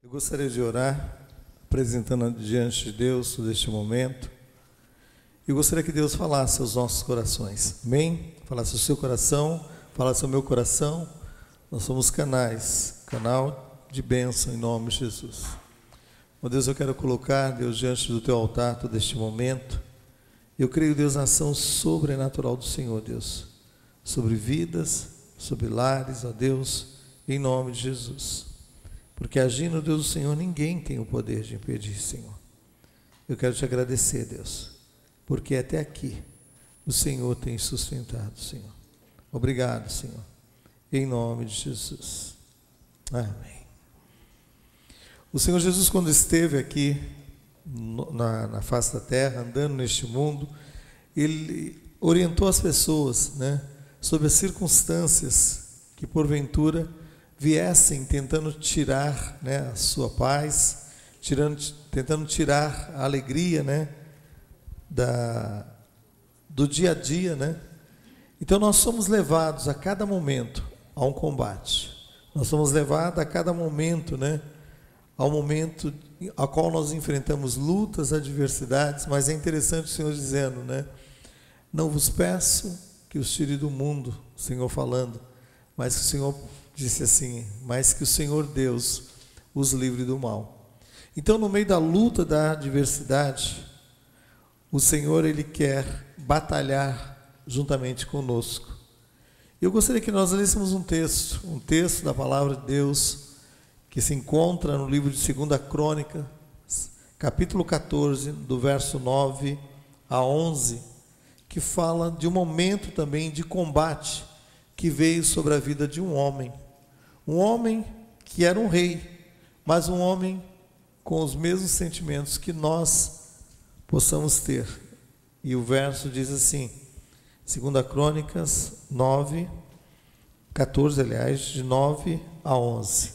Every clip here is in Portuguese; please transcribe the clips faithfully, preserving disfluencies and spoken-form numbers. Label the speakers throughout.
Speaker 1: Eu gostaria de orar, apresentando diante de Deus neste momento. Eu gostaria que Deus falasse aos nossos corações, amém? Falasse ao seu coração, falasse ao meu coração. Nós somos canais, canal de bênção em nome de Jesus. Ó Deus, eu quero colocar, Deus, diante do teu altar todo este momento. Eu creio, Deus, na ação sobrenatural do Senhor, Deus, sobre vidas, sobre lares, ó Deus, em nome de Jesus. Porque agindo, Deus, do Senhor, ninguém tem o poder de impedir, Senhor. Eu quero te agradecer, Deus, porque até aqui o Senhor tem sustentado, Senhor. Obrigado, Senhor, em nome de Jesus. Amém. O Senhor Jesus, quando esteve aqui no, na, na face da terra, andando neste mundo, Ele orientou as pessoas, né, sobre as circunstâncias que porventura viessem tentando tirar, né, a sua paz, tirando, tentando tirar a alegria, né, da, do dia a dia, né? Então nós somos levados a cada momento a um combate. Nós somos levados a cada momento, né, ao momento a qual nós enfrentamos lutas, adversidades, mas é interessante o Senhor dizendo, né, não vos peço que os tire do mundo, o Senhor falando, mas que o Senhor disse assim, mas que o Senhor Deus os livre do mal. Então, no meio da luta, da adversidade, o Senhor, Ele quer batalhar juntamente conosco. Eu gostaria que nós lêssemos um texto, um texto da palavra de Deus, que se encontra no livro de segunda Crônicas, capítulo catorze, do verso nove a onze, que fala de um momento também de combate que veio sobre a vida de um homem. Um homem que era um rei, mas um homem com os mesmos sentimentos que nós possamos ter. E o verso diz assim, segunda Crônicas nove, catorze, aliás, de nove a onze.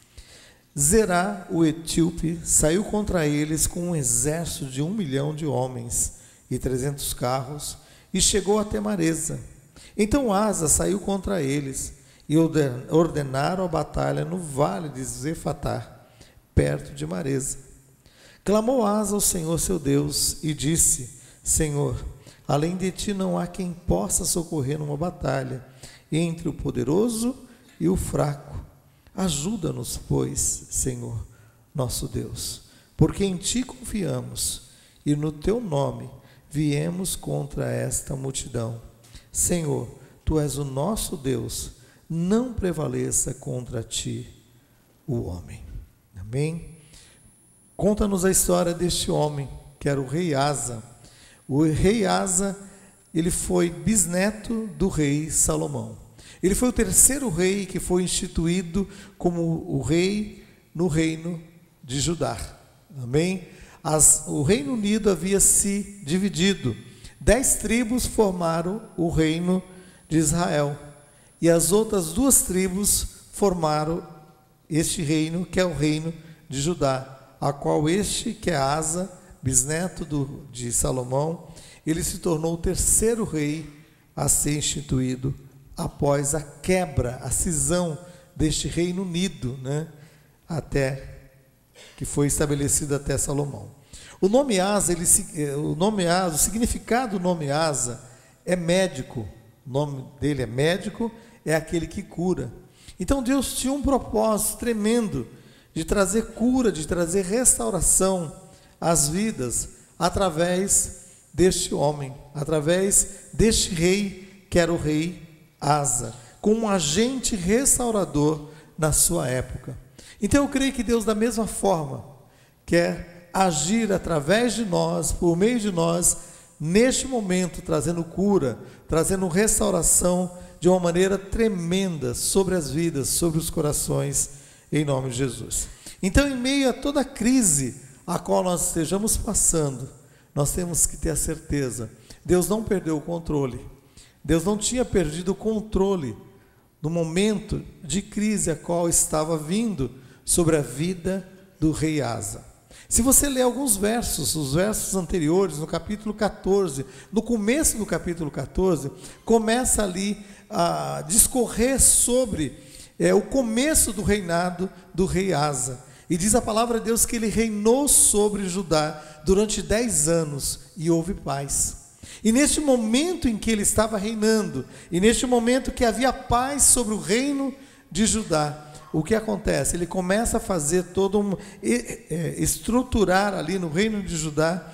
Speaker 1: Zerá, o etíope, saiu contra eles com um exército de um milhão de homens e trezentos carros, e chegou até Maresa. Então Asa saiu contra eles, e ordenaram a batalha no vale de Zefatá, perto de Maresa. Clamou Asa ao Senhor seu Deus, e disse, Senhor, além de ti não há quem possa socorrer numa batalha, entre o poderoso e o fraco. Ajuda-nos, pois, Senhor, nosso Deus, porque em ti confiamos, e no teu nome viemos contra esta multidão. Senhor, tu és o nosso Deus, não prevaleça contra ti o homem. Amém? Conta-nos a história deste homem, que era o rei Asa. O rei Asa, ele foi bisneto do rei Salomão. Ele foi o terceiro rei que foi instituído como o rei no reino de Judá. Amém? As, o Reino Unido havia se dividido. Dez tribos formaram o reino de Israel. E as outras duas tribos formaram este reino, que é o reino de Judá, a qual este, que é Asa, bisneto do, de Salomão, ele se tornou o terceiro rei a ser instituído após a quebra, a cisão deste Reino Unido, né, até que foi estabelecido até Salomão. O nome Asa, ele, o nome Asa, o significado do nome Asa é médico. O nome dele é médico, é aquele que cura. Então Deus tinha um propósito tremendo de trazer cura, de trazer restauração às vidas através deste homem, através deste rei, que era o rei Asa, como um agente restaurador na sua época. Então eu creio que Deus, da mesma forma, quer agir através de nós, por meio de nós, neste momento, trazendo cura, trazendo restauração de uma maneira tremenda sobre as vidas, sobre os corações, em nome de Jesus. Então, em meio a toda a crise a qual nós estejamos passando, nós temos que ter a certeza, Deus não perdeu o controle. Deus não tinha perdido o controle no momento de crise a qual estava vindo sobre a vida do rei Asa. Se você ler alguns versos, os versos anteriores, no capítulo catorze, no começo do capítulo catorze, começa ali a discorrer sobre é, o começo do reinado do rei Asa. E diz a palavra de Deus que ele reinou sobre Judá durante dez anos e houve paz. E neste momento em que ele estava reinando, e neste momento que havia paz sobre o reino de Judá, o que acontece? Ele começa a fazer todo um, é, estruturar ali no reino de Judá,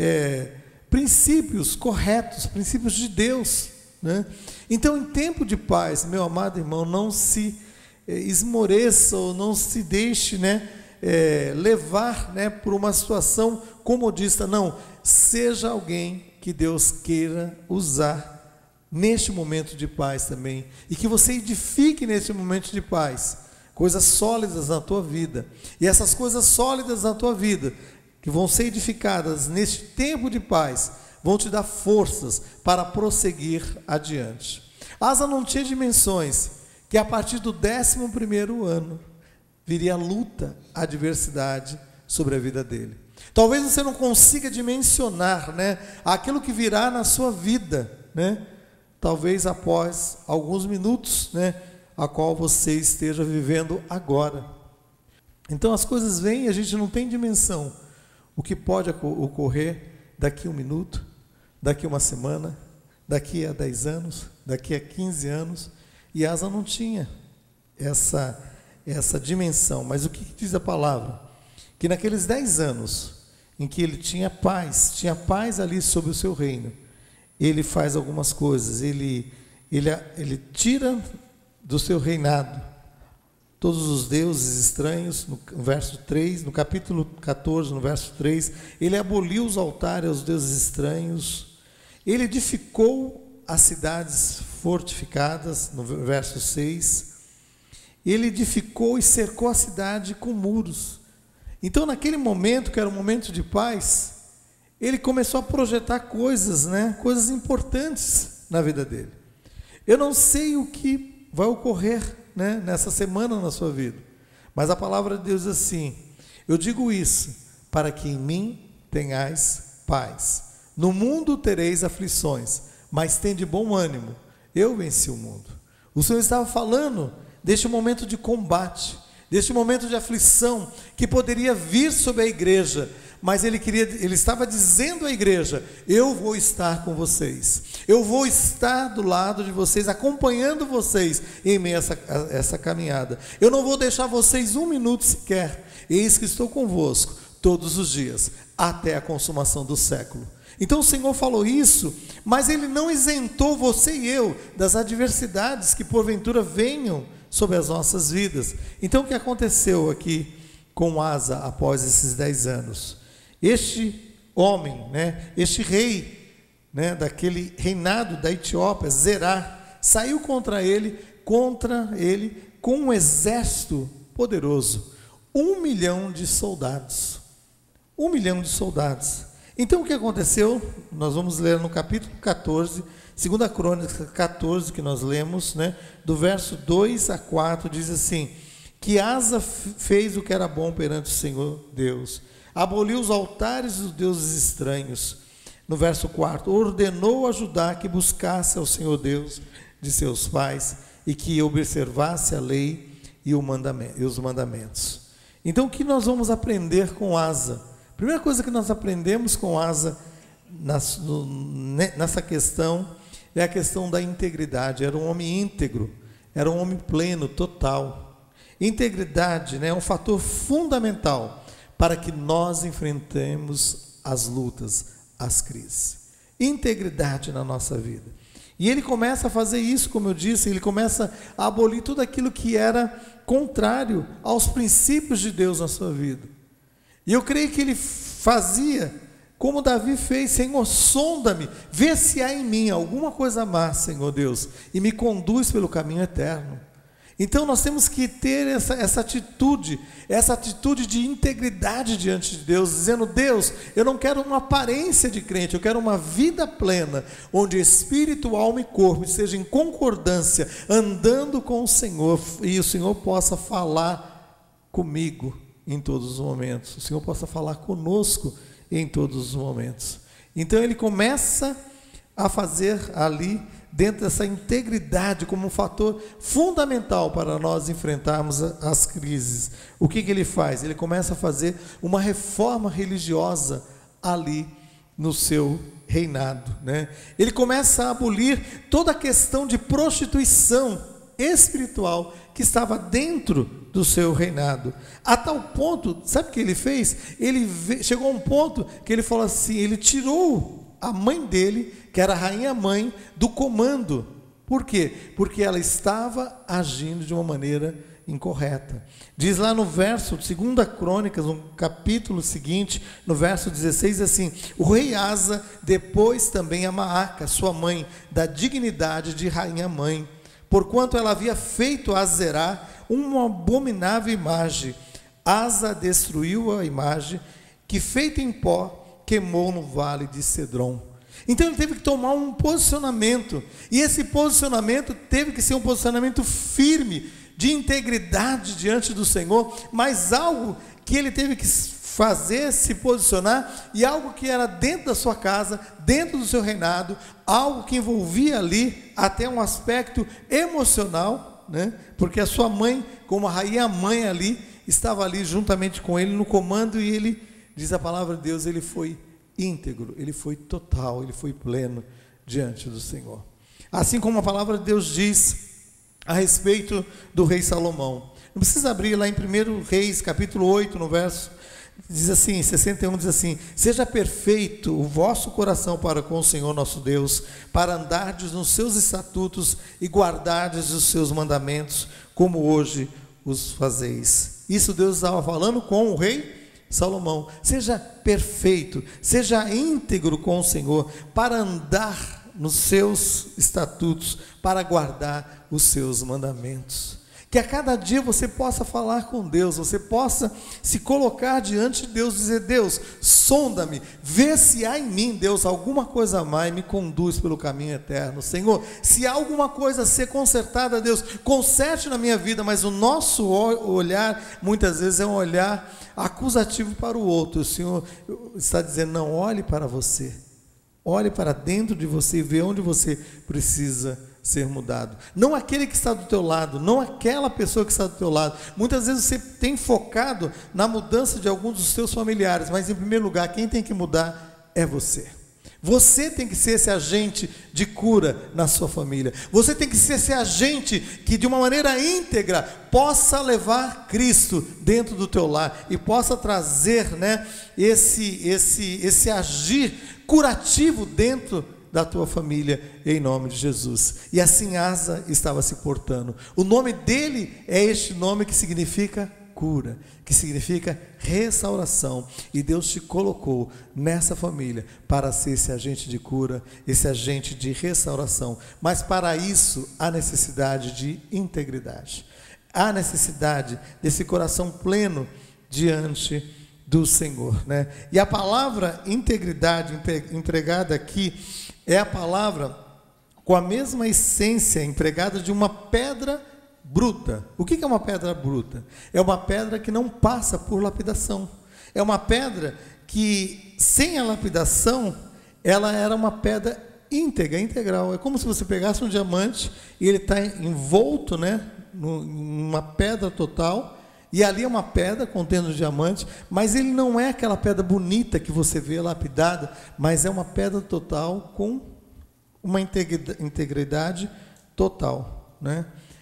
Speaker 1: é, princípios corretos, princípios de Deus, né? Então, em tempo de paz, meu amado irmão, não se é, esmoreça ou não se deixe, né, é, levar, né, por uma situação comodista. Não, seja alguém que Deus queira usar neste momento de paz também, e que você edifique neste momento de paz coisas sólidas na tua vida, e essas coisas sólidas na tua vida, que vão ser edificadas neste tempo de paz, vão te dar forças para prosseguir adiante. Asa não tinha dimensões que a partir do décimo primeiro ano viria a luta, a adversidade sobre a vida dele. Talvez você não consiga dimensionar, né, aquilo que virá na sua vida, né, talvez após alguns minutos, né, a qual você esteja vivendo agora. Então as coisas vêm e a gente não tem dimensão. O que pode ocorrer daqui a um minuto, daqui a uma semana, daqui a dez anos, daqui a quinze anos. E Asa não tinha essa, essa dimensão. Mas o que diz a palavra? Que naqueles dez anos em que ele tinha paz, tinha paz ali sobre o seu reino, ele faz algumas coisas. Ele, ele, ele tira do seu reinado todos os deuses estranhos, no verso três, no capítulo catorze, no verso três, ele aboliu os altares aos deuses estranhos, ele edificou as cidades fortificadas, no verso seis, ele edificou e cercou a cidade com muros. Então, naquele momento, que era um momento de paz, ele começou a projetar coisas, né, coisas importantes na vida dele. Eu não sei o que vai ocorrer, né, nessa semana na sua vida, mas a palavra de Deus diz assim: eu digo isso para que em mim tenhais paz. No mundo tereis aflições, mas tende bom ânimo, eu venci o mundo. O Senhor estava falando deste momento de combate, deste momento de aflição que poderia vir sobre a igreja, mas ele queria, ele estava dizendo à igreja: eu vou estar com vocês, eu vou estar do lado de vocês, acompanhando vocês em meio a essa, a essa caminhada. Eu não vou deixar vocês um minuto sequer. Eis que estou convosco todos os dias, até a consumação do século. Então o Senhor falou isso, mas ele não isentou você e eu das adversidades que porventura venham sobre as nossas vidas. Então o que aconteceu aqui com Asa após esses dez anos? Este homem, né, este rei, né, daquele reinado da Etiópia, Zerá, saiu contra ele, contra ele com um exército poderoso, um milhão de soldados, um milhão de soldados. Então o que aconteceu? Nós vamos ler no capítulo catorze, segunda Crônica catorze, que nós lemos, né, do verso dois a quatro, diz assim: que Asa fez o que era bom perante o Senhor Deus, aboliu os altares dos deuses estranhos. No verso quatro, ordenou a Judá que buscasse ao Senhor Deus de seus pais e que observasse a lei e, o mandamento, e os mandamentos. Então o que nós vamos aprender com Asa? A primeira coisa que nós aprendemos com Asa nessa questão é a questão da integridade. Era um homem íntegro, era um homem pleno, total. Integridade, né, é um fator fundamental para que nós enfrentemos as lutas, as crises. Integridade na nossa vida. E ele começa a fazer isso, como eu disse, ele começa a abolir tudo aquilo que era contrário aos princípios de Deus na sua vida. E eu creio que ele fazia como Davi fez: Senhor, sonda-me, vê se há em mim alguma coisa má, Senhor Deus, e me conduz pelo caminho eterno. Então nós temos que ter essa, essa atitude, essa atitude de integridade diante de Deus, dizendo: Deus, eu não quero uma aparência de crente, eu quero uma vida plena, onde espírito, alma e corpo estejam em concordância, andando com o Senhor, e o Senhor possa falar comigo em todos os momentos, o Senhor possa falar conosco em todos os momentos. Então ele começa a fazer ali, dentro dessa integridade como um fator fundamental para nós enfrentarmos as crises. O que que ele faz? Ele começa a fazer uma reforma religiosa ali no seu reinado, né? Ele começa a abolir toda a questão de prostituição espiritual que estava dentro do seu reinado, a tal ponto, sabe o que ele fez? Ele ve- chegou a um ponto que ele falou assim, ele tirou a mãe dele, que era a rainha mãe, do comando. Por quê? Porque ela estava agindo de uma maneira incorreta. Diz lá no verso, segunda Crônicas, no capítulo seguinte, no verso dezesseis, assim: o rei Asa depôs também a Maaca, sua mãe, da dignidade de rainha mãe, porquanto ela havia feito a Zerá uma abominável imagem. Asa destruiu a imagem, que feita em pó, queimou no vale de Cedron. Então ele teve que tomar um posicionamento, e esse posicionamento teve que ser um posicionamento firme, de integridade diante do Senhor, mas algo que ele teve que fazer, se posicionar, e algo que era dentro da sua casa, dentro do seu reinado, algo que envolvia ali até um aspecto emocional, né? Porque a sua mãe, como a rainha mãe ali, estava ali juntamente com ele no comando, e ele, diz a palavra de Deus, ele foi íntegro, ele foi total, ele foi pleno diante do Senhor. Assim como a palavra de Deus diz a respeito do rei Salomão. Não precisa abrir lá em primeiro Reis, capítulo oito, no verso, diz assim, sessenta e um, diz assim: seja perfeito o vosso coração para com o Senhor nosso Deus, para andardes nos seus estatutos e guardardes os seus mandamentos, como hoje os fazeis. Isso Deus estava falando com o rei Salomão. Seja perfeito, seja íntegro com o Senhor, para andar nos seus estatutos, para guardar os seus mandamentos. Que a cada dia você possa falar com Deus, você possa se colocar diante de Deus, dizer: Deus, sonda-me, vê se há em mim, Deus, alguma coisa a mais, me conduz pelo caminho eterno. Senhor, se há alguma coisa a ser consertada, Deus, conserte na minha vida. Mas o nosso olhar, muitas vezes, é um olhar acusativo para o outro. O Senhor está dizendo: não, olhe para você, olhe para dentro de você e vê onde você precisa ser mudado. Não aquele que está do teu lado, não aquela pessoa que está do teu lado. Muitas vezes você tem focado na mudança de alguns dos seus familiares, mas em primeiro lugar, quem tem que mudar é você. Você tem que ser esse agente de cura na sua família. Você tem que ser esse agente que, de uma maneira íntegra, possa levar Cristo dentro do teu lar e possa trazer, né, esse, esse, esse agir curativo dentro da tua família, em nome de Jesus. E assim Asa estava se portando. O nome dele é este nome que significa cura, que significa restauração. E Deus te colocou nessa família para ser esse agente de cura, esse agente de restauração. Mas para isso há necessidade de integridade, há necessidade desse coração pleno diante do Senhor, né? E a palavra integridade empregada aqui é a palavra com a mesma essência empregada de uma pedra bruta. O que é uma pedra bruta? É uma pedra que não passa por lapidação. É uma pedra que, sem a lapidação, ela era uma pedra íntegra, integral. É como se você pegasse um diamante e ele está envolto, né, numa pedra total. E ali é uma pedra contendo diamante, mas ele não é aquela pedra bonita que você vê lapidada, mas é uma pedra total com uma integridade total, né?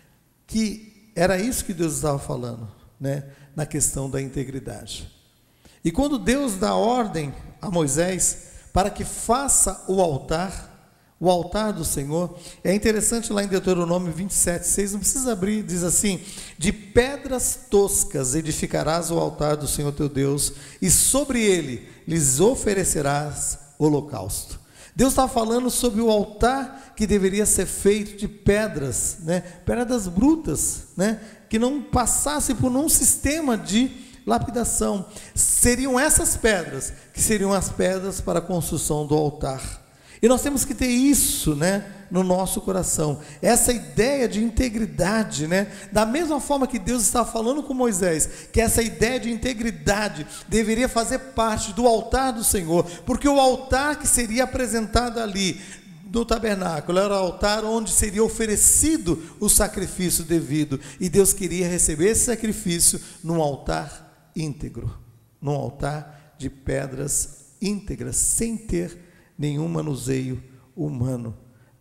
Speaker 1: Que era isso que Deus estava falando, né, na questão da integridade. E quando Deus dá ordem a Moisés para que faça o altar, o altar do Senhor, é interessante lá em Deuteronômio vinte e sete, seis, não precisa abrir, diz assim: de pedras toscas edificarás o altar do Senhor teu Deus, e sobre ele lhes oferecerás holocausto. Deus está falando sobre o altar que deveria ser feito de pedras, né, pedras brutas, né, que não passasse por um sistema de lapidação. Seriam essas pedras que seriam as pedras para a construção do altar. E nós temos que ter isso, né, no nosso coração, essa ideia de integridade, né, da mesma forma que Deus está falando com Moisés, que essa ideia de integridade deveria fazer parte do altar do Senhor, porque o altar que seria apresentado ali, do tabernáculo, era o altar onde seria oferecido o sacrifício devido, e Deus queria receber esse sacrifício num altar íntegro, num altar de pedras íntegras, sem ter nenhum manuseio humano,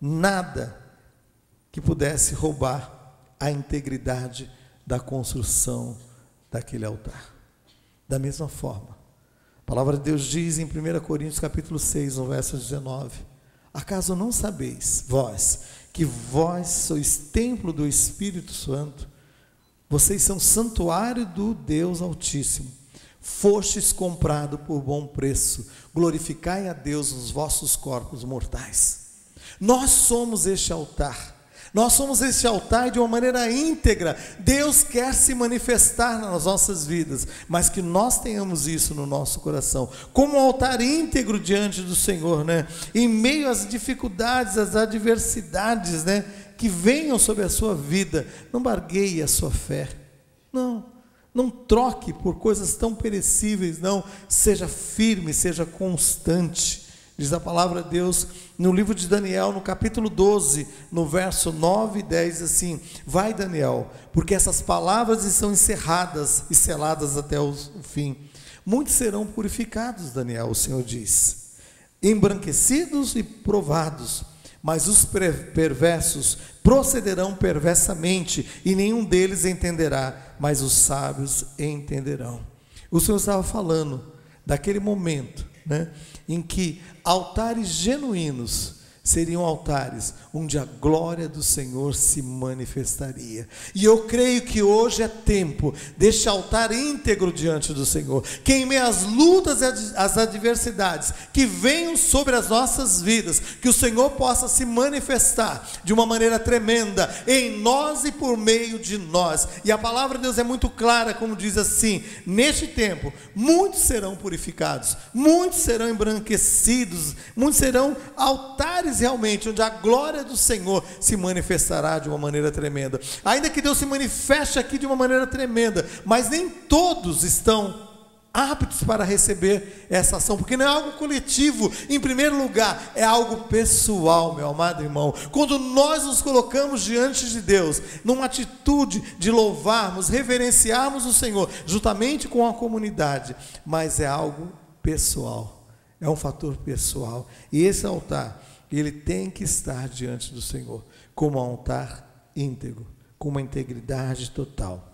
Speaker 1: nada que pudesse roubar a integridade da construção daquele altar. Da mesma forma, a palavra de Deus diz em primeira Coríntios capítulo seis, no verso dezenove: acaso não sabeis, vós, que vós sois templo do Espírito Santo, vocês são santuário do Deus Altíssimo, fostes comprado por bom preço, glorificai a Deus nos vossos corpos mortais. Nós somos este altar, nós somos este altar de uma maneira íntegra. Deus quer se manifestar nas nossas vidas, mas que nós tenhamos isso no nosso coração, como um altar íntegro diante do Senhor, né? Em meio às dificuldades, às adversidades, né, que venham sobre a sua vida, não bargueie a sua fé, não, não troque por coisas tão perecíveis, não, seja firme, seja constante. Diz a palavra de Deus no livro de Daniel, no capítulo doze, no verso nove e dez, assim: vai, Daniel, porque essas palavras estão encerradas e seladas até o fim. Muitos serão purificados, Daniel, o Senhor diz, embranquecidos e provados, mas os perversos procederão perversamente, e nenhum deles entenderá, mas os sábios entenderão. O Senhor estava falando daquele momento, né, em que altares genuínos seriam altares onde a glória do Senhor se manifestaria. E eu creio que hoje é tempo deste altar íntegro diante do Senhor, que em meio às lutas e às adversidades que venham sobre as nossas vidas, que o Senhor possa se manifestar de uma maneira tremenda em nós e por meio de nós. E a palavra de Deus é muito clara, como diz assim: neste tempo muitos serão purificados, muitos serão embranquecidos, muitos serão altares realmente onde a glória do Senhor se manifestará de uma maneira tremenda. Ainda que Deus se manifeste aqui de uma maneira tremenda, mas nem todos estão aptos para receber essa ação, porque não é algo coletivo. Em primeiro lugar, é algo pessoal, meu amado irmão. Quando nós nos colocamos diante de Deus, numa atitude de louvarmos, reverenciarmos o Senhor, juntamente com a comunidade, mas é algo pessoal, é um fator pessoal. E esse altar, ele tem que estar diante do Senhor como um altar íntegro, com uma integridade total.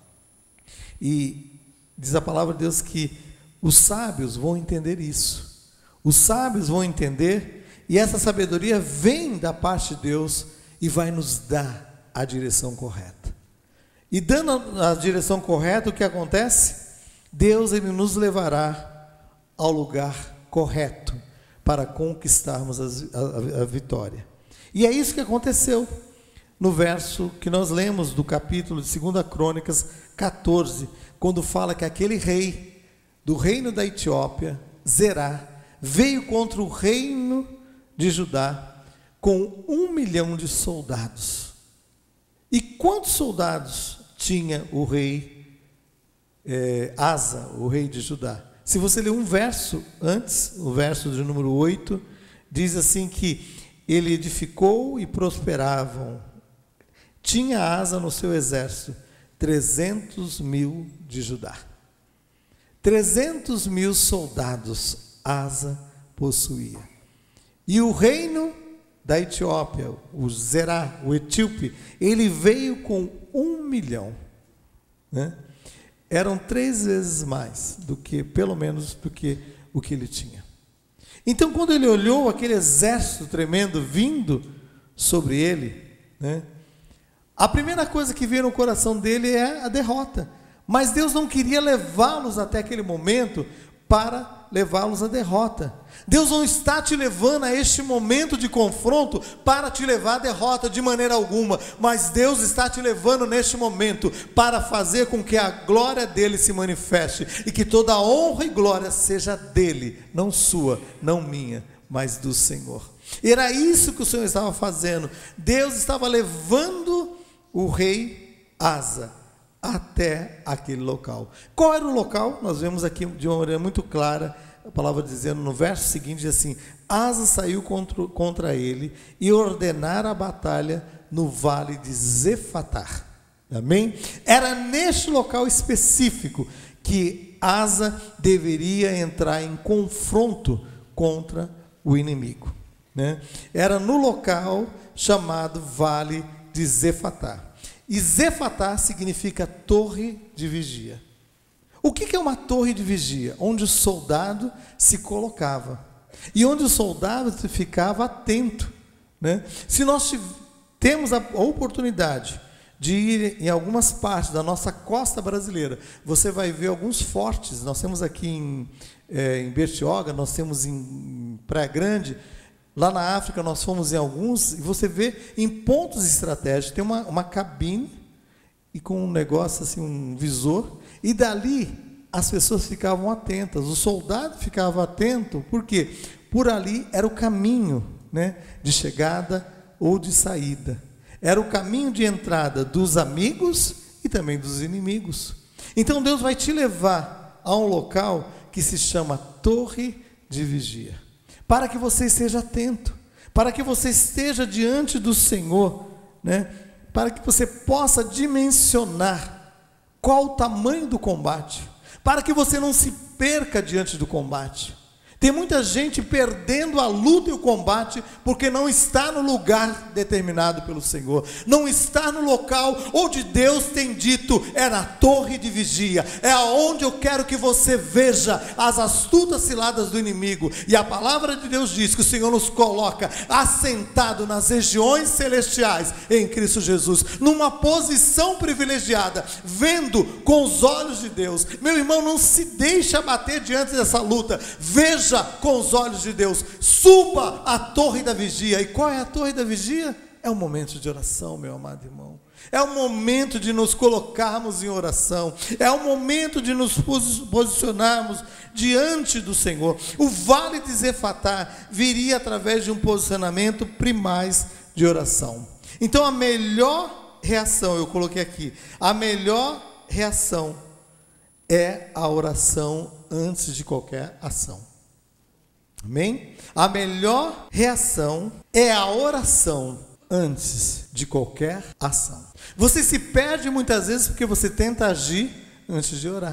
Speaker 1: E diz a palavra de Deus que os sábios vão entender isso. Os sábios vão entender, e essa sabedoria vem da parte de Deus e vai nos dar a direção correta. E dando a direção correta, o que acontece? Deus, ele nos levará ao lugar correto para conquistarmos a, a, a vitória. E é isso que aconteceu no verso que nós lemos do capítulo de segunda Crônicas catorze, quando fala que aquele rei do reino da Etiópia, Zerá, veio contra o reino de Judá com um milhão de soldados. E quantos soldados tinha o rei é, Asa, o rei de Judá? Se você ler um verso antes, o verso de número oito, diz assim que ele edificou e prosperavam. Tinha Asa no seu exército trezentos mil de Judá. trezentos mil soldados Asa possuía. E o reino da Etiópia, o Zerá, o etíope, ele veio com um milhão, né? Eram três vezes mais do que, pelo menos, do que o que ele tinha. Então, quando ele olhou aquele exército tremendo vindo sobre ele, né, a primeira coisa que veio no coração dele é a derrota. Mas Deus não queria levá-los até aquele momento para levá-los à derrota. Deus não está te levando a este momento de confronto para te levar à derrota de maneira alguma, mas Deus está te levando neste momento para fazer com que a glória dele se manifeste, e que toda a honra e glória seja dele, não sua, não minha, mas do Senhor. E era isso que o Senhor estava fazendo. Deus estava levando o rei Asa até aquele local. Qual era o local? Nós vemos aqui de uma maneira muito clara, a palavra dizendo no verso seguinte, diz assim: Asa saiu contra, contra ele e ordenara a batalha no vale de Zefatá. Amém? Era neste local específico que Asa deveria entrar em confronto contra o inimigo, né? Era no local chamado Vale de Zefatá. E Zefatá significa torre de vigia. O que é uma torre de vigia? Onde o soldado se colocava e onde o soldado ficava atento, né? Se nós temos a oportunidade de ir em algumas partes da nossa costa brasileira, você vai ver alguns fortes. Nós temos aqui em, é, em Bertioga, nós temos em Praia Grande, lá na África nós fomos em alguns, e você vê em pontos estratégicos, tem uma, uma cabine, e com um negócio assim, um visor, e dali as pessoas ficavam atentas, o soldado ficava atento, por quê? Por ali era o caminho, né, de chegada ou de saída. Era o caminho de entrada dos amigos e também dos inimigos. Então Deus vai te levar a um local que se chama Torre de Vigia, para que você esteja atento, para que você esteja diante do Senhor, né? Para que você possa dimensionar qual o tamanho do combate, para que você não se perca diante do combate. Tem muita gente perdendo a luta e o combate porque não está no lugar determinado pelo Senhor, não está no local onde Deus tem dito, é na torre de vigia, é aonde eu quero que você veja as astutas ciladas do inimigo. E a palavra de Deus diz que o Senhor nos coloca assentado nas regiões celestiais em Cristo Jesus, numa posição privilegiada, vendo com os olhos de Deus. Meu irmão, não se deixe abater diante dessa luta, veja com os olhos de Deus, suba a torre da vigia. E qual é a torre da vigia? É um momento de oração, meu amado irmão. É um momento de nos colocarmos em oração, é um momento de nos posicionarmos diante do Senhor. O vale de Zefatá viria através de um posicionamento primaz de oração. Então a melhor reação, eu coloquei aqui, a melhor reação é a oração antes de qualquer ação. Amém? A melhor reação é a oração antes de qualquer ação. Você se perde muitas vezes porque você tenta agir antes de orar.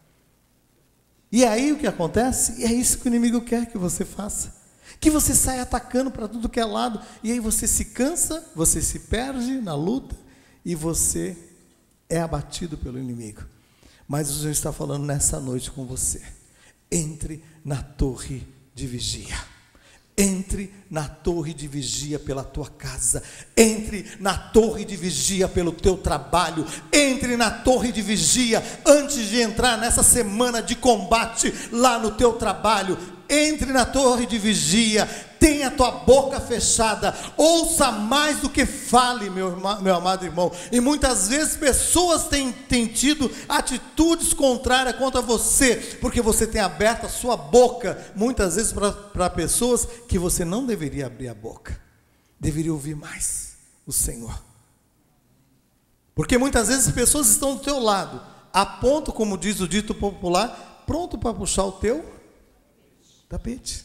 Speaker 1: E aí o que acontece? É isso que o inimigo quer que você faça. Que você saia atacando para tudo que é lado. E aí você se cansa, você se perde na luta e você é abatido pelo inimigo. Mas o Senhor está falando nessa noite com você. Entre na torre de vigia. Entre na torre de vigia pela tua casa, entre na torre de vigia pelo teu trabalho, entre na torre de vigia antes de entrar nessa semana de combate lá no teu trabalho. Entre na torre de vigia, tenha a tua boca fechada, ouça mais do que fale, meu, irmão, meu amado irmão. E muitas vezes pessoas têm, têm tido atitudes contrárias contra você, porque você tem aberto a sua boca, muitas vezes para pessoas que você não deveria abrir a boca, deveria ouvir mais o Senhor. Porque muitas vezes pessoas estão do teu lado, a ponto, como diz o dito popular, pronto para puxar o teu tapete.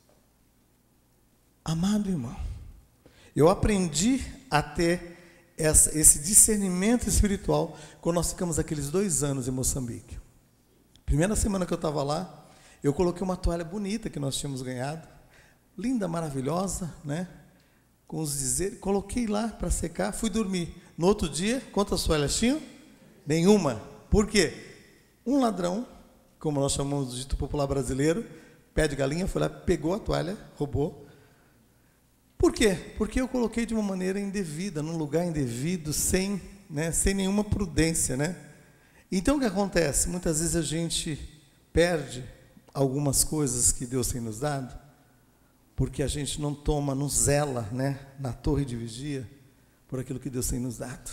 Speaker 1: Amado irmão, eu aprendi a ter essa, esse discernimento espiritual quando nós ficamos aqueles dois anos em Moçambique. Primeira semana que eu estava lá, eu coloquei uma toalha bonita que nós tínhamos ganhado, linda, maravilhosa, né? Com os dizeres, coloquei lá para secar, fui dormir. No outro dia, quantas toalhas tinham? Nenhuma. Por quê? Um ladrão, como nós chamamos do dito popular brasileiro, pé de galinha, foi lá, pegou a toalha, roubou. Por quê? Porque eu coloquei de uma maneira indevida, num lugar indevido, sem, né, sem nenhuma prudência, né? Então o que acontece? Muitas vezes a gente perde algumas coisas que Deus tem nos dado, porque a gente não toma, não zela, né, na torre de vigia, por aquilo que Deus tem nos dado.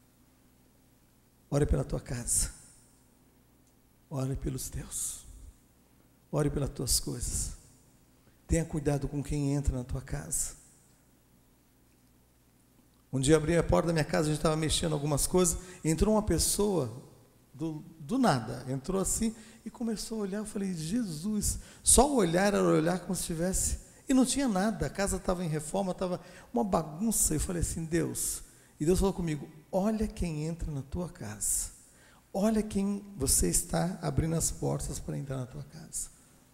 Speaker 1: Ore pela tua casa, ore pelos teus. Ore pelas tuas coisas. Tenha cuidado com quem entra na tua casa. Um dia eu abri a porta da minha casa, a gente estava mexendo algumas coisas, entrou uma pessoa do, do nada, entrou assim, e começou a olhar. Eu falei, Jesus, só o olhar era olhar como se tivesse, e não tinha nada, a casa estava em reforma, estava uma bagunça. Eu falei assim, Deus, e Deus falou comigo, olha quem entra na tua casa, olha quem você está abrindo as portas para entrar na tua casa.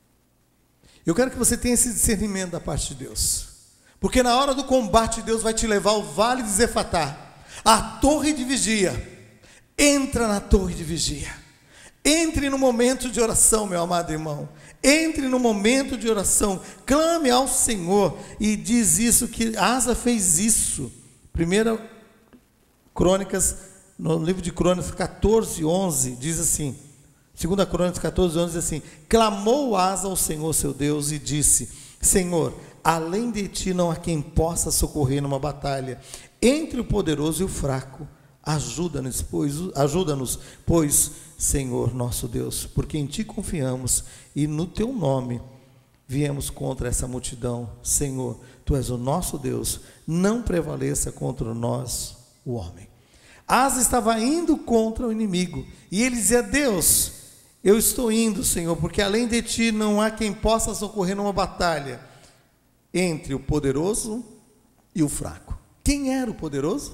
Speaker 1: Eu quero que você tenha esse discernimento da parte de Deus, porque na hora do combate Deus vai te levar ao vale de Zefatá, a torre de vigia. Entra na torre de vigia, entre no momento de oração, meu amado irmão, entre no momento de oração, clame ao Senhor, e diz isso, que Asa fez isso. Primeira Crônicas, no livro de Crônicas catorze, onze, diz assim, segunda Crônicas catorze, onze, diz assim, clamou Asa ao Senhor seu Deus e disse, Senhor, além de ti não há quem possa socorrer numa batalha, entre o poderoso e o fraco, ajuda-nos, pois, ajuda-nos, pois, Senhor nosso Deus, porque em ti confiamos e no teu nome viemos contra essa multidão. Senhor, tu és o nosso Deus, não prevaleça contra nós o homem. Asa estava indo contra o inimigo, e ele dizia, Deus, eu estou indo, Senhor, porque além de ti não há quem possa socorrer numa batalha, entre o poderoso e o fraco. Quem era o poderoso?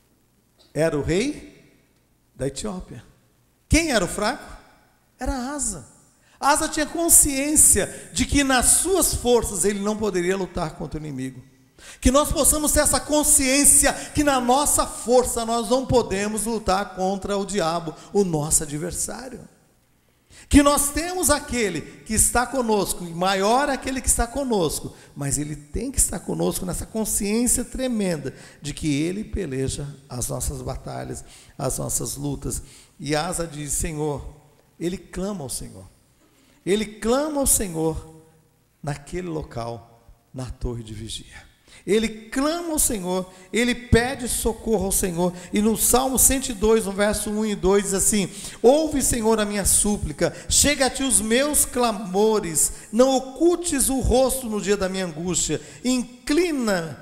Speaker 1: Era o rei da Etiópia. Quem era o fraco? Era Asa. Asa tinha consciência de que nas suas forças ele não poderia lutar contra o inimigo. Que nós possamos ter essa consciência que na nossa força nós não podemos lutar contra o diabo, o nosso adversário. Que nós temos aquele que está conosco, e maior é aquele que está conosco, mas ele tem que estar conosco nessa consciência tremenda de que ele peleja as nossas batalhas, as nossas lutas. E Asa diz, Senhor, ele clama ao Senhor, ele clama ao Senhor naquele local, na torre de vigia. Ele clama ao Senhor, ele pede socorro ao Senhor, e no Salmo cento e dois, no verso um e dois, diz assim, ouve, Senhor, a minha súplica, chega a ti os meus clamores, não ocultes o rosto no dia da minha angústia, inclina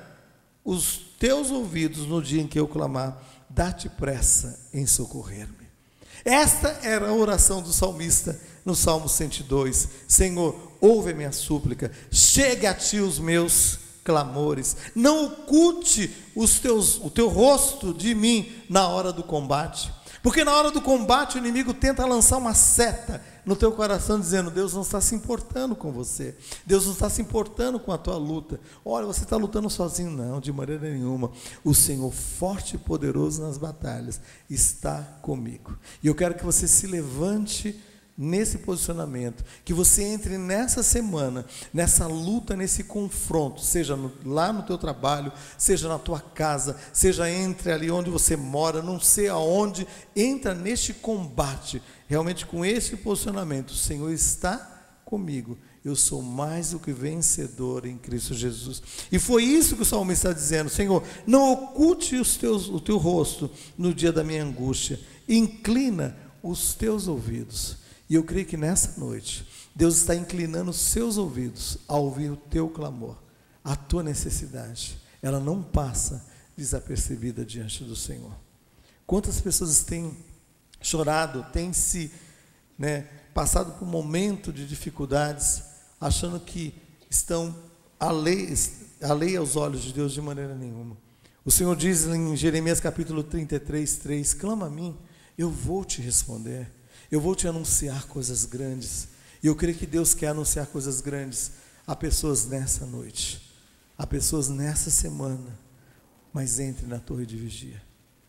Speaker 1: os teus ouvidos no dia em que eu clamar, dá-te pressa em socorrer-me. Esta era a oração do salmista no Salmo cento e dois, Senhor, ouve a minha súplica, chega a ti os meus clamores, não oculte os teus, o teu rosto de mim na hora do combate, porque na hora do combate o inimigo tenta lançar uma seta no teu coração, dizendo, Deus não está se importando com você, Deus não está se importando com a tua luta, olha, você está lutando sozinho. Não, de maneira nenhuma, o Senhor forte e poderoso nas batalhas está comigo, e eu quero que você se levante nesse posicionamento, que você entre nessa semana, nessa luta, nesse confronto, seja no, lá no teu trabalho, seja na tua casa, seja entre ali onde você mora, não sei aonde, entra neste combate, realmente com esse posicionamento, o Senhor está comigo, eu sou mais do que vencedor em Cristo Jesus. E foi isso que o salmista está dizendo, Senhor, não oculte os teus, o teu rosto no dia da minha angústia, inclina os teus ouvidos. E eu creio que nessa noite, Deus está inclinando os seus ouvidos a ouvir o teu clamor, a tua necessidade. Ela não passa desapercebida diante do Senhor. Quantas pessoas têm chorado, têm se né, passado por um momento de dificuldades, achando que estão alheios, alheios aos olhos de Deus de maneira nenhuma. O Senhor diz em Jeremias capítulo trinta e três, três, clama a mim, eu vou te responder. Eu vou te anunciar coisas grandes, e eu creio que Deus quer anunciar coisas grandes a pessoas nessa noite, a pessoas nessa semana, mas entre na torre de vigia,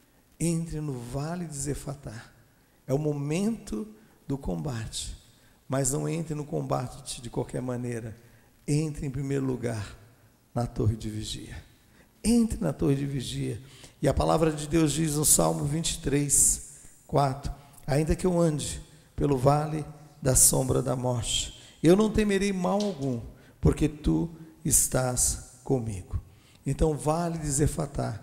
Speaker 1: entre no vale de Zefatá, é o momento do combate, mas não entre no combate de qualquer maneira, entre em primeiro lugar na torre de vigia, entre na torre de vigia, e a palavra de Deus diz no Salmo vinte e três, quatro, ainda que eu ande pelo vale da sombra da morte, eu não temerei mal algum, porque tu estás comigo. Então, o vale de Zefatá,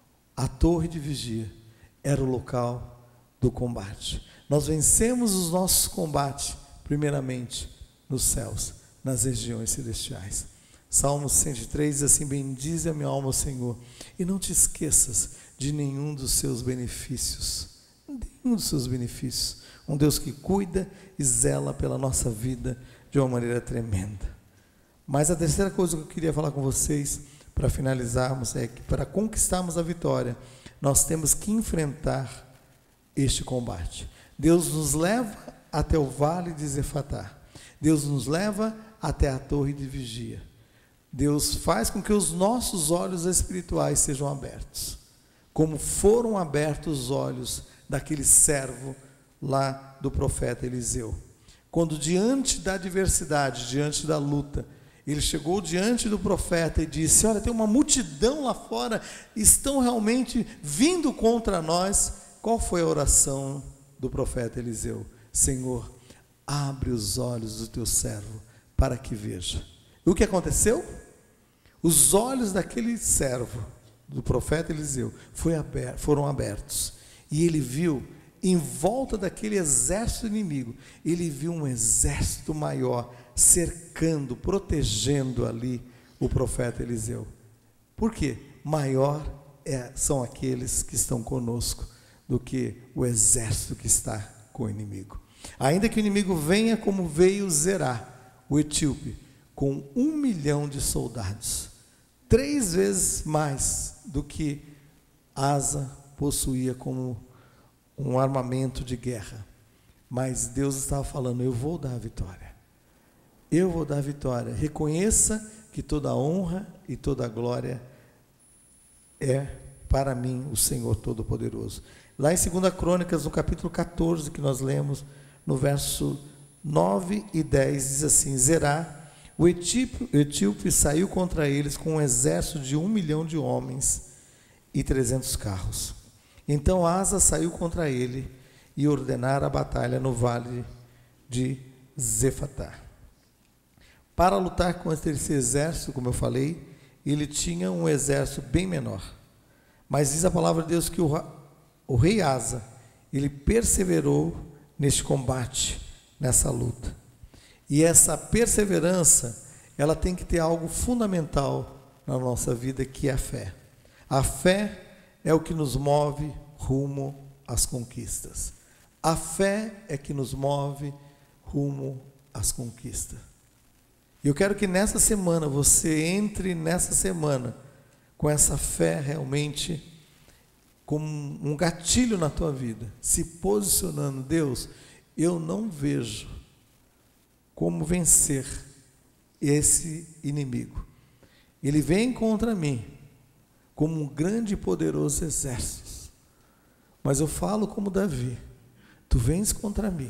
Speaker 1: a torre de vigia, era o local do combate. Nós vencemos os nossos combates, primeiramente, nos céus, nas regiões celestiais. Salmo cento e três diz assim, bendize a minha alma, Senhor, e não te esqueças de nenhum dos seus benefícios, nenhum dos seus benefícios. Um Deus que cuida e zela pela nossa vida de uma maneira tremenda. Mas a terceira coisa que eu queria falar com vocês, para finalizarmos, é que para conquistarmos a vitória, nós temos que enfrentar este combate. Deus nos leva até o vale de Zefatá. Deus nos leva até a torre de vigia. Deus faz com que os nossos olhos espirituais sejam abertos, como foram abertos os olhos daquele servo lá do profeta Eliseu. Quando diante da adversidade, diante da luta, ele chegou diante do profeta e disse: olha, tem uma multidão lá fora, estão realmente vindo contra nós. Qual foi a oração do profeta Eliseu? Senhor, abre os olhos do teu servo para que veja. E o que aconteceu? Os olhos daquele servo, do profeta Eliseu, foi aberto, foram abertos, e ele viu, em volta daquele exército inimigo, ele viu um exército maior, cercando, protegendo ali o profeta Eliseu. Por quê? Maior é, são aqueles que estão conosco, do que o exército que está com o inimigo. Ainda que o inimigo venha como veio Zerá, o etíope, com um milhão de soldados, três vezes mais do que Asa possuía como um armamento de guerra. Mas Deus estava falando: eu vou dar a vitória, eu vou dar a vitória. Reconheça que toda a honra e toda a glória é para mim, o Senhor Todo-Poderoso. Lá em segunda Crônicas, no capítulo catorze, que nós lemos, no verso nove e dez, diz assim: Zerá, o etíope, o etíope saiu contra eles com um exército de um milhão de homens e trezentos carros. Então Asa saiu contra ele e ordenara a batalha no vale de Zefatá. Para lutar contra esse exército, como eu falei, ele tinha um exército bem menor. Mas diz a palavra de Deus que o, o rei Asa, ele perseverou neste combate, nessa luta. E essa perseverança, ela tem que ter algo fundamental na nossa vida, que é a fé. A fé é o que nos move rumo às conquistas. A fé é que nos move rumo às conquistas. E eu quero que nessa semana, você entre nessa semana com essa fé realmente como um gatilho na tua vida, se posicionando: Deus, eu não vejo como vencer esse inimigo. Ele vem contra mim como um grande e poderoso exército, mas eu falo como Davi: tu vens contra mim,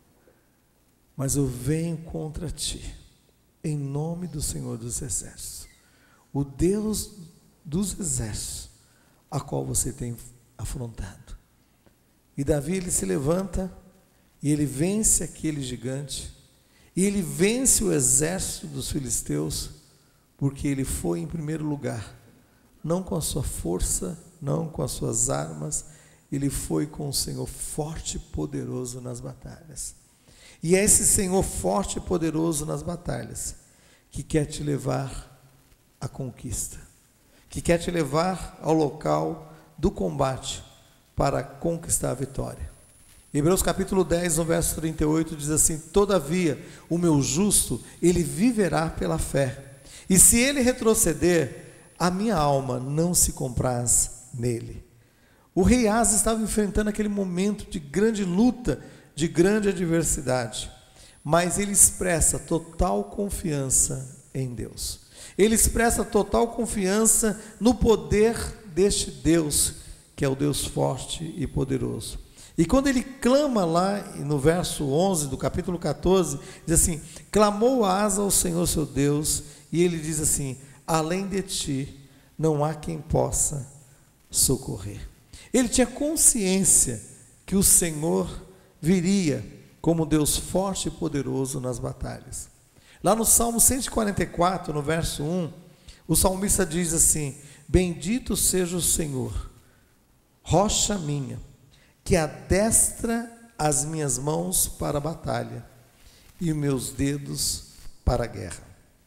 Speaker 1: mas eu venho contra ti, em nome do Senhor dos Exércitos, o Deus dos exércitos, a qual você tem afrontado. E Davi, ele se levanta e ele vence aquele gigante, e ele vence o exército dos filisteus, porque ele foi em primeiro lugar, não com a sua força, não com as suas armas, ele foi com o Senhor forte e poderoso nas batalhas. E é esse Senhor forte e poderoso nas batalhas que quer te levar à conquista, que quer te levar ao local do combate para conquistar a vitória. Hebreus capítulo dez, no verso trinta e oito, diz assim: todavia, o meu justo, ele viverá pela fé, e se ele retroceder, a minha alma não se compraz nele. O rei Asa estava enfrentando aquele momento de grande luta, de grande adversidade, mas ele expressa total confiança em Deus. Ele expressa total confiança no poder deste Deus, que é o Deus forte e poderoso. E quando ele clama lá no verso onze do capítulo catorze, diz assim: clamou Asa ao Senhor seu Deus, e ele diz assim: além de ti não há quem possa socorrer. Ele tinha consciência que o Senhor viria como Deus forte e poderoso nas batalhas. Lá no Salmo cento e quarenta e quatro, no verso um, o salmista diz assim: bendito seja o Senhor, rocha minha, que adestra as minhas mãos para a batalha e os meus dedos para a guerra.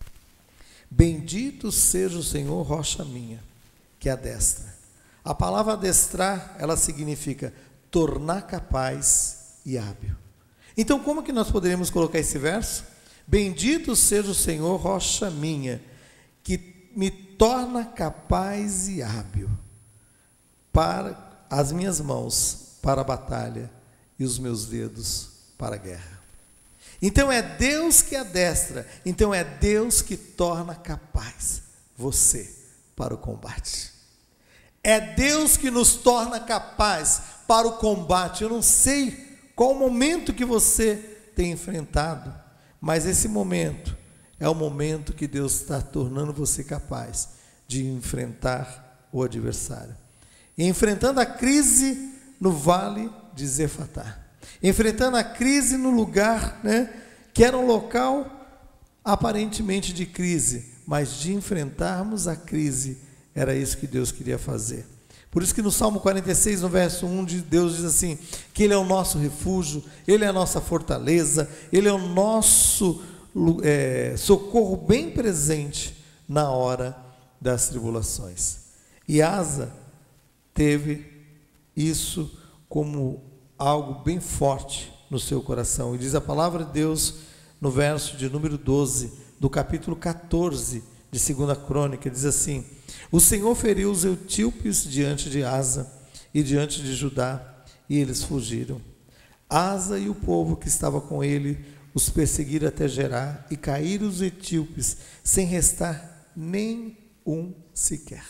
Speaker 1: Bendito seja o Senhor, rocha minha, que adestra. A palavra adestrar, ela significa tornar capaz e hábil. Então, como que nós poderíamos colocar esse verso? Bendito seja o Senhor, rocha minha, que me torna capaz e hábil para as minhas mãos para a batalha e os meus dedos para a guerra. Então é Deus que adestra, então é Deus que torna capaz você para o combate. É Deus que nos torna capaz para o combate. Eu não sei qual o momento que você tem enfrentado, mas esse momento é o momento que Deus está tornando você capaz de enfrentar o adversário. E enfrentando a crise no vale de Zefatá, enfrentando a crise no lugar, né, que era um local aparentemente de crise, mas de enfrentarmos a crise, era isso que Deus queria fazer. Por isso que no Salmo quarenta e seis, no verso um, Deus diz assim, que Ele é o nosso refúgio, Ele é a nossa fortaleza, Ele é o nosso é, socorro bem presente na hora das tribulações. E Asa teve isso como algo bem forte no seu coração. E diz a palavra de Deus no verso de número doze, do capítulo quatorze de segunda Crônica, diz assim: o Senhor feriu os etíopes diante de Asa e diante de Judá, e eles fugiram. Asa e o povo que estava com ele os perseguiram até Gerá, e caíram os etíopes, sem restar nem um sequer.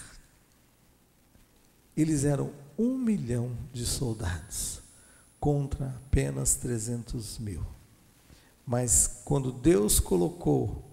Speaker 1: Eles eram um milhão de soldados, contra apenas trezentos mil. Mas quando Deus colocou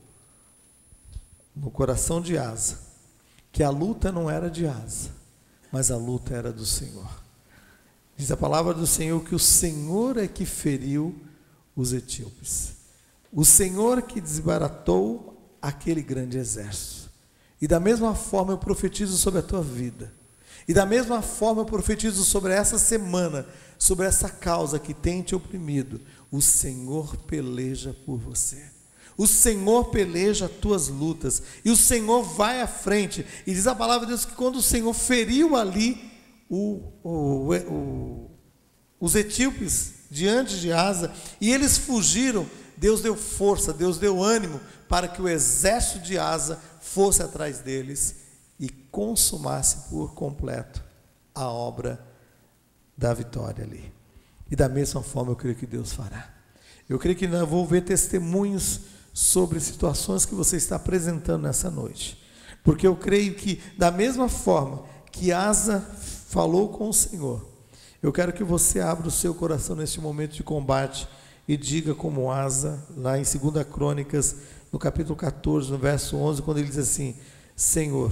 Speaker 1: no coração de Asa, que a luta não era de Asa, mas a luta era do Senhor. Diz a palavra do Senhor que o Senhor é que feriu os etíopes. O Senhor que desbaratou aquele grande exército. E da mesma forma eu profetizo sobre a tua vida. E da mesma forma eu profetizo sobre essa semana, sobre essa causa que tem te oprimido. O Senhor peleja por você. O Senhor peleja as tuas lutas, e o Senhor vai à frente, e diz a palavra de Deus que quando o Senhor feriu ali o, o, o, os etíopes diante de Asa, e eles fugiram, Deus deu força, Deus deu ânimo, para que o exército de Asa fosse atrás deles, e consumasse por completo a obra da vitória ali. E da mesma forma eu creio que Deus fará. Eu creio que eu vou ver testemunhos sobre situações que você está apresentando nessa noite, porque eu creio que da mesma forma que Asa falou com o Senhor, eu quero que você abra o seu coração neste momento de combate e diga como Asa, lá em segunda Crônicas, no capítulo quatorze, no verso onze, quando ele diz assim: Senhor,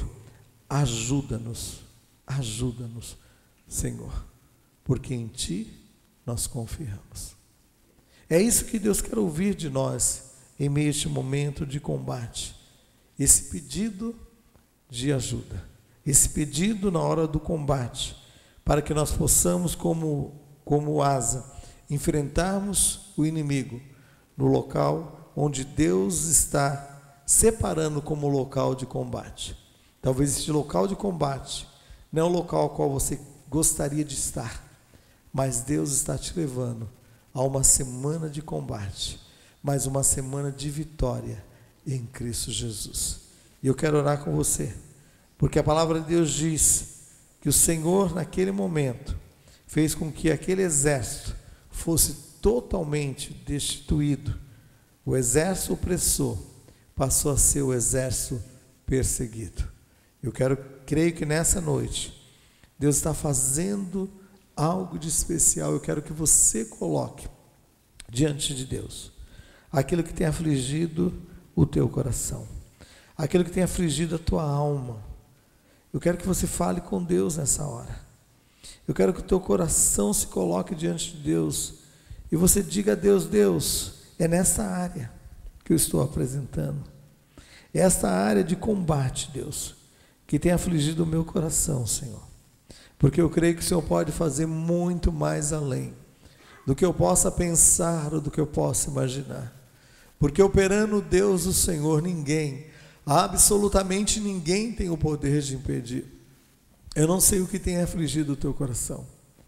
Speaker 1: ajuda-nos, ajuda-nos, Senhor, porque em Ti nós confiamos. É isso que Deus quer ouvir de nós em meio a este momento de combate, esse pedido de ajuda, esse pedido na hora do combate, para que nós possamos, como, como Asa, enfrentarmos o inimigo no local onde Deus está separando como local de combate. Talvez este local de combate não é o local ao qual você gostaria de estar, mas Deus está te levando a uma semana de combate, mais uma semana de vitória em Cristo Jesus. E eu quero orar com você, porque a palavra de Deus diz que o Senhor naquele momento fez com que aquele exército fosse totalmente destituído. O exército opressor passou a ser o exército perseguido. Eu quero, creio que nessa noite Deus está fazendo algo de especial. Eu quero que você coloque diante de Deus aquilo que tem afligido o teu coração, aquilo que tem afligido a tua alma. Eu quero que você fale com Deus nessa hora. Eu quero que o teu coração se coloque diante de Deus e você diga a Deus: Deus, é nessa área que eu estou apresentando, é esta área de combate, Deus, que tem afligido o meu coração, Senhor, porque eu creio que o Senhor pode fazer muito mais além do que eu possa pensar ou do que eu possa imaginar, porque operando Deus, o Senhor, ninguém, absolutamente ninguém tem o poder de impedir. Eu não sei o que tem afligido o teu coração,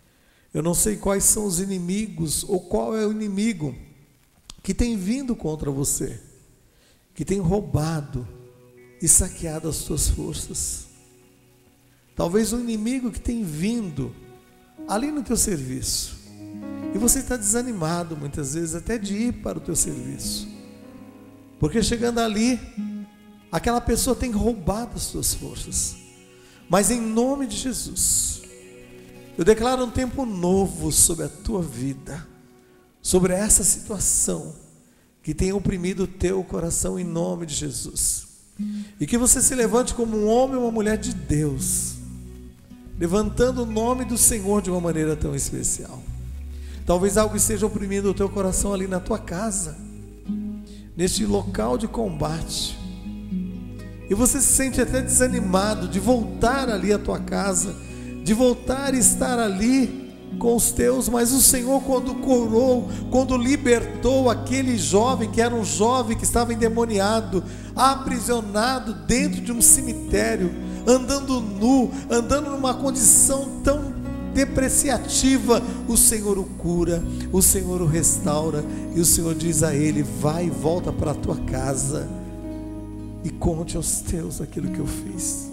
Speaker 1: Eu não sei quais são os inimigos ou qual é o inimigo que tem vindo contra você, que tem roubado e saqueado as suas forças. Talvez o inimigo que tem vindo ali no teu serviço, e você está desanimado muitas vezes até de ir para o teu serviço, porque chegando ali, aquela pessoa tem roubado as tuas forças. Mas em nome de Jesus, eu declaro um tempo novo sobre a tua vida, sobre essa situação que tem oprimido o teu coração, em nome de Jesus. E que você se levante como um homem ou uma mulher de Deus, levantando o nome do Senhor de uma maneira tão especial. Talvez algo esteja oprimindo o teu coração ali na tua casa, neste local de combate, e você se sente até desanimado de voltar ali à tua casa, de voltar e estar ali com os teus. Mas o Senhor, quando curou, quando libertou aquele jovem, que era um jovem que estava endemoniado, aprisionado dentro de um cemitério, andando nu, andando numa condição tão depreciativa, o Senhor o cura, o Senhor o restaura, e o Senhor diz a ele: vai e volta para a tua casa e conte aos teus aquilo que eu fiz.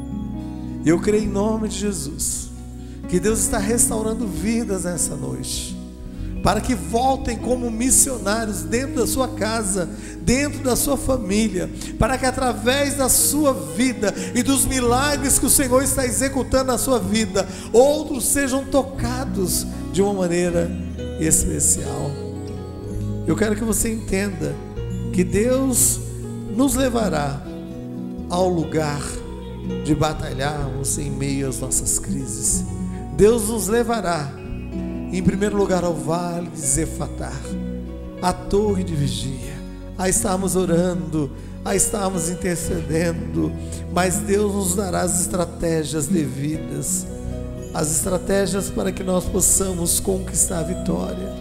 Speaker 1: E eu creio em nome de Jesus que Deus está restaurando vidas nessa noite, para que voltem como missionários dentro da sua casa, dentro da sua família, para que através da sua vida e dos milagres que o Senhor está executando na sua vida, outros sejam tocados de uma maneira especial. Eu quero que você entenda que Deus nos levará ao lugar de batalharmos em meio às nossas crises. Deus nos levará, em primeiro lugar, ao vale de Zefatá, a torre de vigia, a estarmos orando, a estarmos intercedendo, mas Deus nos dará as estratégias devidas, as estratégias para que nós possamos conquistar a vitória.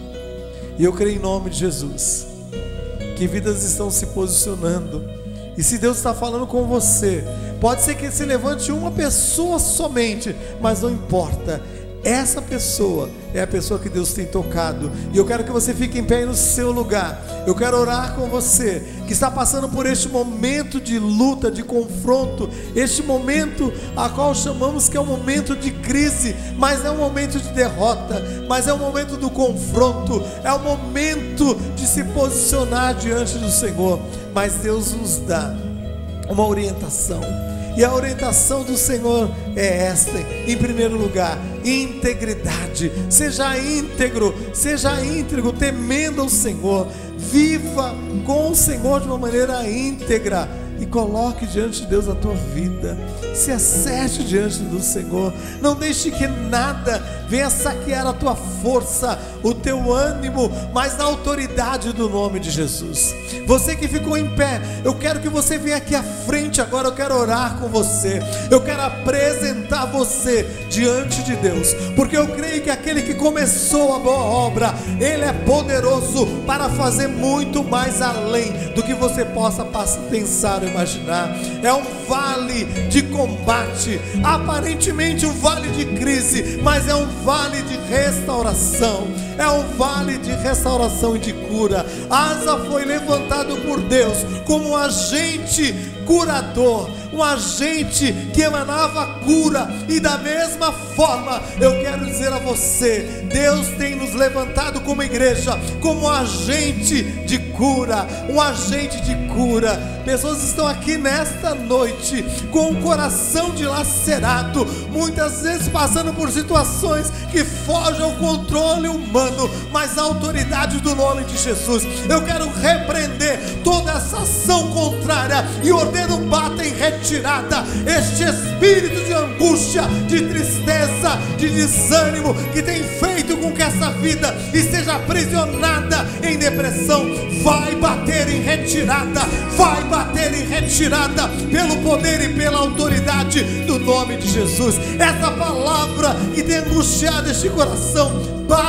Speaker 1: E eu creio em nome de Jesus que vidas estão se posicionando, e se Deus está falando com você, pode ser que se levante uma pessoa somente, mas não importa, essa pessoa é a pessoa que Deus tem tocado. E eu quero que você fique em pé aí no seu lugar. Eu quero orar com você que está passando por este momento de luta, de confronto, este momento a qual chamamos que é um momento de crise, mas não é um momento de derrota, mas é um momento do confronto, é um momento de se posicionar diante do Senhor. Mas Deus nos dá uma orientação, e a orientação do Senhor é esta: em primeiro lugar, integridade. Seja íntegro, seja íntegro, temendo ao Senhor. Viva com o Senhor de uma maneira íntegra, e coloque diante de Deus a tua vida. Se acerte diante do Senhor. Não deixe que nada venha saquear a tua força, o teu ânimo, mas na autoridade do nome de Jesus. Você que ficou em pé, eu quero que você venha aqui à frente agora. Eu quero orar com você, eu quero apresentar você diante de Deus, porque eu creio que aquele que começou a boa obra, Ele é poderoso para fazer muito mais além do que você possa pensar ou imaginar. É um vale de combate, aparentemente um vale de crise, mas é um vale de restauração, é um vale de restauração e de cura. Asa foi levantado por Deus como um agente curador, um agente que emanava cura, e da mesma forma eu quero dizer a você, Deus tem nos levantado como igreja, como um agente de cura, um agente de cura. Pessoas estão aqui nesta noite com o coração dilacerado, muitas vezes passando por situações que fogem ao controle humano, mas a autoridade do nome de Jesus, eu quero repreender toda essa ação contrária e ordeno: bata em retirada este espírito de angústia, de tristeza, de desânimo, que tem feito com que essa vida esteja aprisionada em depressão. Vai bater em retirada, vai bater em retirada, pelo poder e pela autoridade do nome de Jesus. Essa palavra que tem angustiado este coração, bata em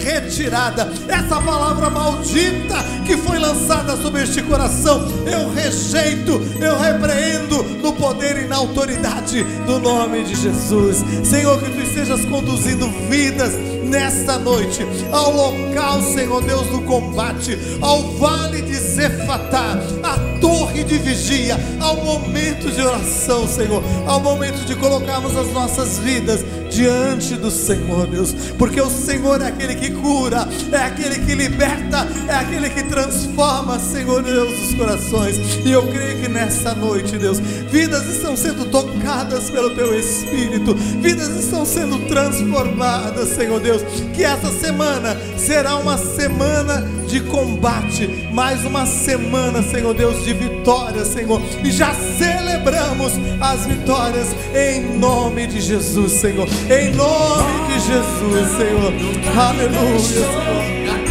Speaker 1: retirada. Essa palavra maldita que foi lançada sobre este coração, eu rejeito, eu repreendo no poder e na autoridade do nome de Jesus. Senhor, que Tu estejas conduzindo vidas nesta noite ao local, Senhor Deus, do combate, ao vale de Zefatá, à torre de vigia, ao momento de oração, Senhor, ao momento de colocarmos as nossas vidas diante do Senhor, Deus, porque o Senhor é aquele que cura, é aquele que liberta, é aquele que transforma, Senhor Deus, os corações. E eu creio que nessa noite, Deus, vidas estão sendo tocadas pelo Teu Espírito, vidas estão sendo transformadas, Senhor Deus, que essa semana será uma semana de combate, mais uma semana, Senhor Deus, de vitória, Senhor, e já celebramos as vitórias em nome de Jesus, Senhor, em nome de Jesus, Senhor, aleluia, Senhor.